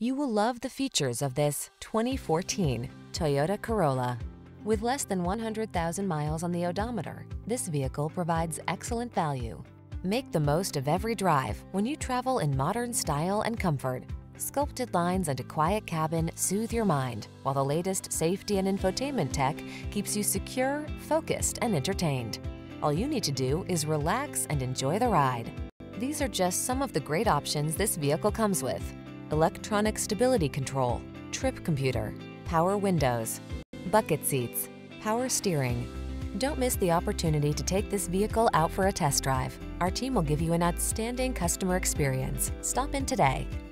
You will love the features of this 2014 Toyota Corolla. With less than 100,000 miles on the odometer, this vehicle provides excellent value. Make the most of every drive when you travel in modern style and comfort. Sculpted lines and a quiet cabin soothe your mind, while the latest safety and infotainment tech keeps you secure, focused, and entertained. All you need to do is relax and enjoy the ride. These are just some of the great options this vehicle comes with: electronic stability control, trip computer, power windows, bucket seats, power steering. Don't miss the opportunity to take this vehicle out for a test drive. Our team will give you an outstanding customer experience. Stop in today.